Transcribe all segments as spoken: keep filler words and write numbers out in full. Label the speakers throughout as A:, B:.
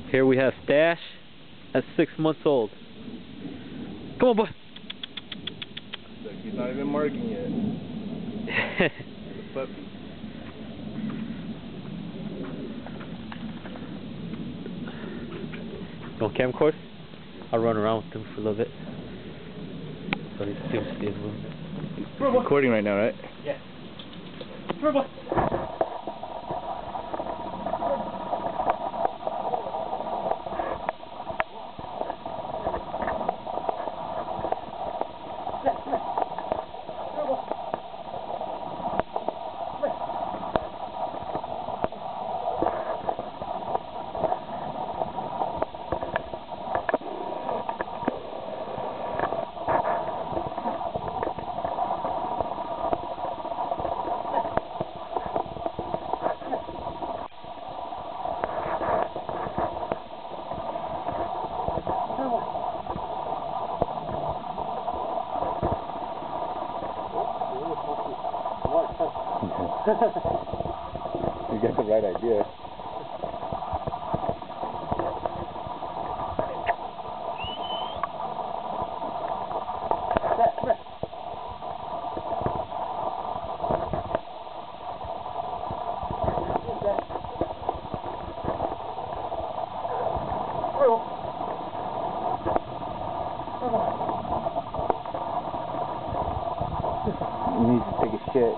A: Here we have Stash at six months old. Come on, boy.
B: Look, he's not even marking yet. The puppy.
A: You want camcorder? I'll run around with him for a little bit. So he's still stays with him.
B: He's recording right now, right?
A: Yeah. Come on, boy.
B: You got the right idea. He needs to take a shit.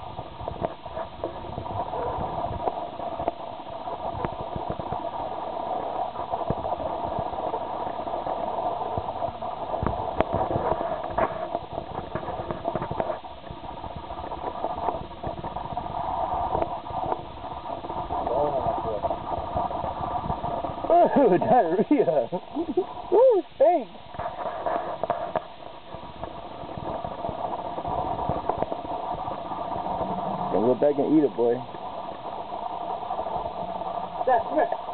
B: Oh, diarrhea! Ooh, thanks! Go back and eat it, boy. That's right.